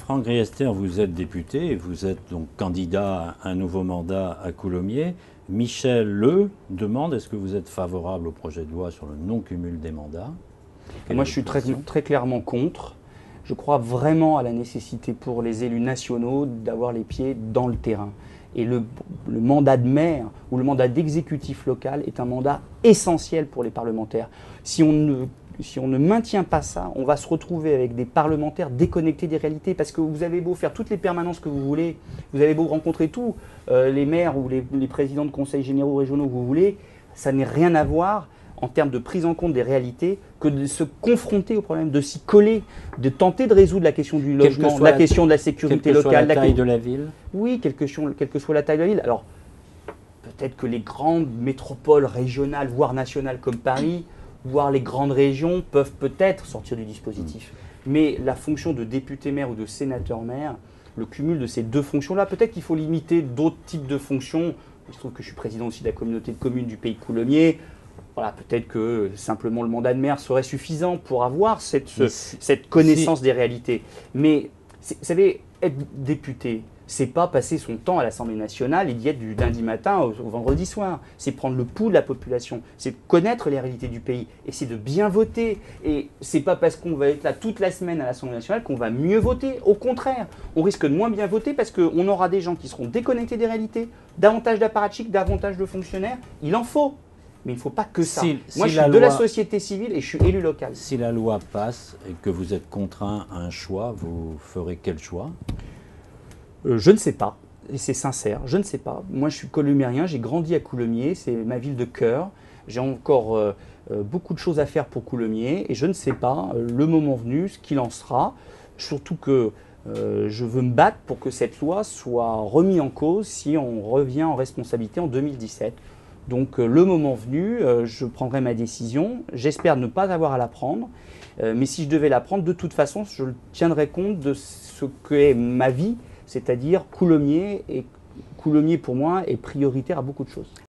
Franck Riester, vous êtes député et vous êtes donc candidat à un nouveau mandat à Coulommiers. Michel Le demande, est-ce que vous êtes favorable au projet de loi sur le non-cumul des mandats? Moi, je suis très clairement contre. Je crois vraiment à la nécessité pour les élus nationaux d'avoir les pieds dans le terrain. Et le mandat de maire ou le mandat d'exécutif local est un mandat essentiel pour les parlementaires. Si on ne maintient pas ça, on va se retrouver avec des parlementaires déconnectés des réalités. Parce que vous avez beau faire toutes les permanences que vous voulez, vous avez beau rencontrer tous les maires ou les présidents de conseils généraux régionaux que vous voulez, ça n'a rien à voir en termes de prise en compte des réalités que de se confronter au problème, de s'y coller, de tenter de résoudre la question du logement, la question de la sécurité locale. Quelle que soit la taille de la ville? Oui, quelle que soit la taille de la ville. Alors, peut-être que les grandes métropoles régionales, voire nationales comme Paris, voire les grandes régions peuvent peut-être sortir du dispositif. Mais la fonction de député-maire ou de sénateur-maire, le cumul de ces deux fonctions-là, peut-être qu'il faut limiter d'autres types de fonctions. Il se trouve que je suis président aussi de la communauté de communes du pays de Coulommiers. Voilà, peut-être que simplement le mandat de maire serait suffisant pour avoir cette connaissance des réalités. Mais, vous savez, être député, c'est pas passer son temps à l'Assemblée nationale et d'y être du lundi matin au vendredi soir. C'est prendre le pouls de la population, c'est connaître les réalités du pays et c'est de bien voter. Et c'est pas parce qu'on va être là toute la semaine à l'Assemblée nationale qu'on va mieux voter. Au contraire, on risque de moins bien voter parce qu'on aura des gens qui seront déconnectés des réalités, davantage d'apparatchiks, davantage de fonctionnaires. Il en faut. Mais il ne faut pas que ça. Moi, je suis de la société civile et je suis élu local. Si la loi passe et que vous êtes contraint à un choix, vous ferez quel choix? Je ne sais pas. Et c'est sincère, je ne sais pas. Moi, je suis colomiérien, j'ai grandi à Coulommiers, c'est ma ville de cœur. J'ai encore beaucoup de choses à faire pour Coulommiers et je ne sais pas, le moment venu, ce qu'il en sera. Surtout que je veux me battre pour que cette loi soit remise en cause si on revient en responsabilité en 2017. Donc le moment venu, je prendrai ma décision. J'espère ne pas avoir à la prendre. Mais si je devais la prendre, de toute façon, je tiendrai compte de ce qu'est ma vie, c'est-à-dire Coulommiers. Et Coulommiers, pour moi, est prioritaire à beaucoup de choses.